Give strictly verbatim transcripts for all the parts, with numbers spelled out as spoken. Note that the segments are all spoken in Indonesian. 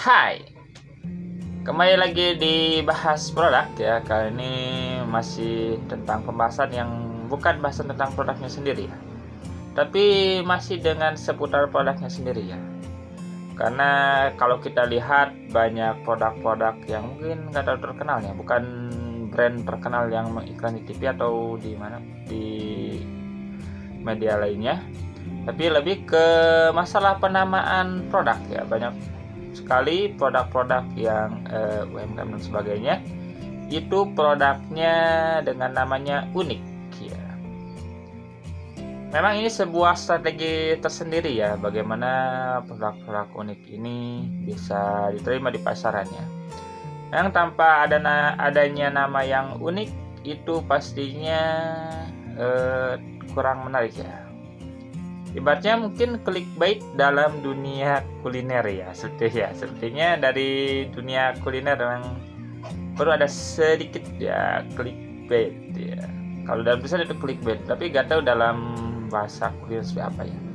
Hai, kembali lagi di bahas produk ya. Kali ini masih tentang pembahasan yang bukan bahasan tentang produknya sendiri ya, tapi masih dengan seputar produknya sendiri ya. Karena kalau kita lihat banyak produk-produk yang mungkin nggak terlalu terkenal ya, bukan brand terkenal yang mengiklan di T V atau di mana di media lainnya, tapi lebih ke masalah penamaan produk ya. Banyak sekali produk-produk yang uh, U M K M dan sebagainya itu produknya dengan namanya unik ya. Memang ini sebuah strategi tersendiri ya, bagaimana produk-produk unik ini bisa diterima di pasarannya. Yang tanpa ada na- adanya nama yang unik itu pastinya uh, kurang menarik ya. Ibaratnya mungkin clickbait dalam dunia kuliner ya, seperti ya, sepertinya dari dunia kuliner memang perlu ada sedikit ya clickbait ya. Kalau dalam tulisan itu clickbait, tapi gak tahu dalam bahasa kuliner seperti apa ya.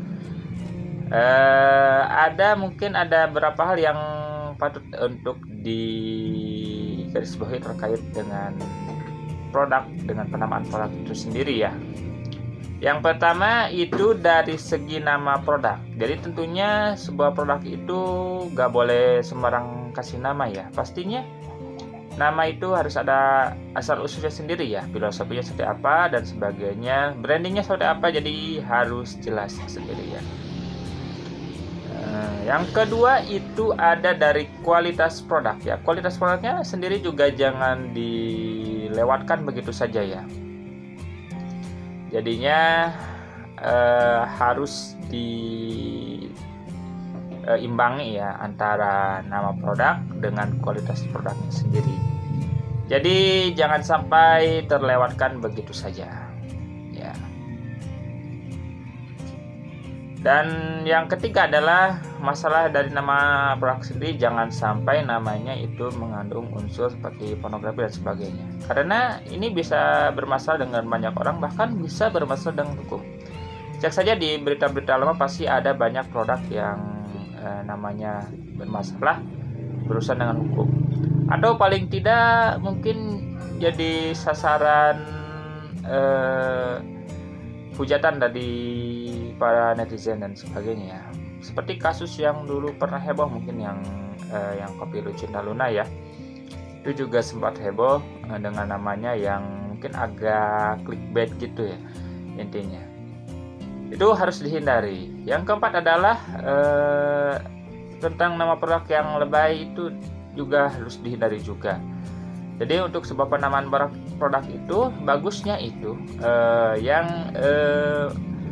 Eh, ada mungkin ada beberapa hal yang patut untuk digarisbawahi terkait dengan produk, dengan penamaan produk itu sendiri ya. Yang pertama itu dari segi nama produk. Jadi tentunya sebuah produk itu gak boleh sembarang kasih nama ya. Pastinya nama itu harus ada asal usulnya sendiri ya, filosofinya seperti apa dan sebagainya, brandingnya seperti apa, jadi harus jelas sendiri ya. Yang kedua itu ada dari kualitas produk ya. Kualitas produknya sendiri juga jangan dilewatkan begitu saja ya. Jadinya eh, harus diimbangi ya antara nama produk dengan kualitas produknya sendiri. Jadi jangan sampai terlewatkan begitu saja ya. Dan yang ketiga adalah masalah dari nama produk sendiri, jangan sampai namanya itu mengandung unsur seperti pornografi dan sebagainya. Karena ini bisa bermasalah dengan banyak orang, bahkan bisa bermasalah dengan hukum. Cek saja di berita-berita lama pasti ada banyak produk yang eh, namanya bermasalah berurusan dengan hukum. Atau paling tidak mungkin jadi sasaran eh, hujatan dari para netizen dan sebagainya. Seperti kasus yang dulu pernah heboh mungkin yang eh, yang kopi Lucinta Luna ya. Itu juga sempat heboh eh, dengan namanya yang mungkin agak clickbait gitu ya intinya. Itu harus dihindari. Yang keempat adalah eh, tentang nama produk yang lebay, itu juga harus dihindari juga. Jadi untuk sebuah penamaan produk itu bagusnya itu eh, yang eh,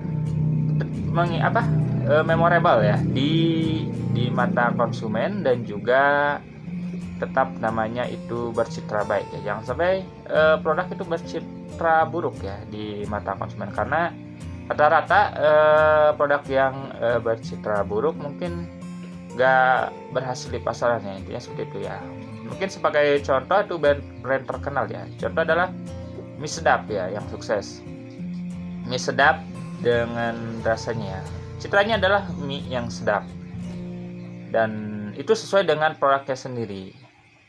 mengi, apa eh, memorable ya di di mata konsumen, dan juga tetap namanya itu bercitra baik ya. Jangan sampai eh, produk itu bercitra buruk ya di mata konsumen, karena rata-rata eh, produk yang eh, bercitra buruk mungkin gak berhasil di pasarannya, intinya seperti itu ya. Mungkin sebagai contoh itu brand, brand terkenal ya. Contoh adalah mie sedap ya yang sukses. Mie sedap dengan rasanya, citranya adalah mie yang sedap, dan itu sesuai dengan produknya sendiri.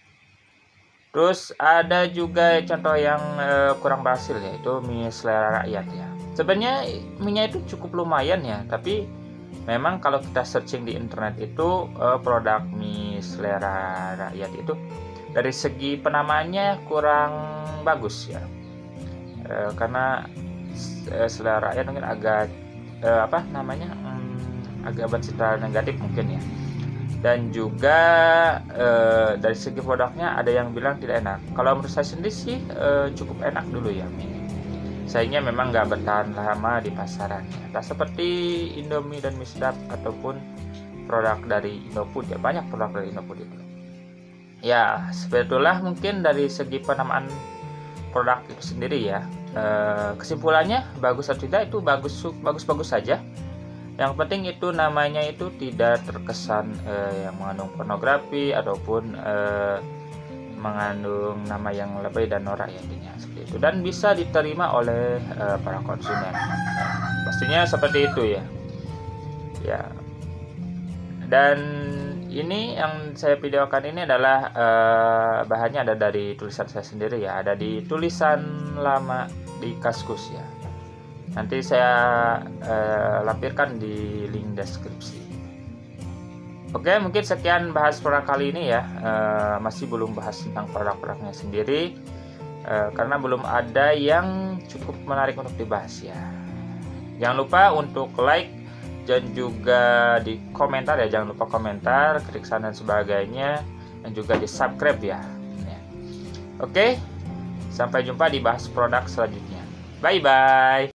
Terus ada juga contoh yang eh, kurang berhasil, yaitu mie selera rakyat ya. Sebenarnya mie-nya itu cukup lumayan ya, tapi memang kalau kita searching di internet itu eh, produk mie selera rakyat itu dari segi penamaannya kurang bagus ya, eh, karena selera rakyat mungkin agak eh, apa namanya hmm, agak bercitra negatif mungkin ya. Dan juga eh, dari segi produknya ada yang bilang tidak enak. Kalau menurut saya sendiri sih eh, cukup enak dulu ya mie. Sayangnya memang nggak bertahan lama di pasarannya. Tak seperti Indomie dan mie sedap ataupun produk dari Indofood ya, banyak produk dari Indofood itu. Ya sebetulnya mungkin dari segi penamaan produk itu sendiri ya. E, kesimpulannya bagus atau tidak itu bagus bagus-bagus saja. Yang penting itu namanya itu tidak terkesan e, yang mengandung pornografi ataupun e, mengandung nama yang lebay dan norak ya, intinya seperti itu, dan bisa diterima oleh e, para konsumen. Pastinya seperti itu ya. Ya. Dan ini yang saya videokan ini adalah uh, bahannya ada dari tulisan saya sendiri ya, ada di tulisan lama di Kaskus ya. Nanti saya uh, lampirkan di link deskripsi. Oke, mungkin sekian bahas produk kali ini ya. Uh, masih belum bahas tentang produk-produknya sendiri uh, karena belum ada yang cukup menarik untuk dibahas ya. Jangan lupa untuk like dan juga di komentar ya, jangan lupa komentar, klik dan sebagainya, dan juga di subscribe ya. Oke, sampai jumpa di bahas produk selanjutnya. Bye bye.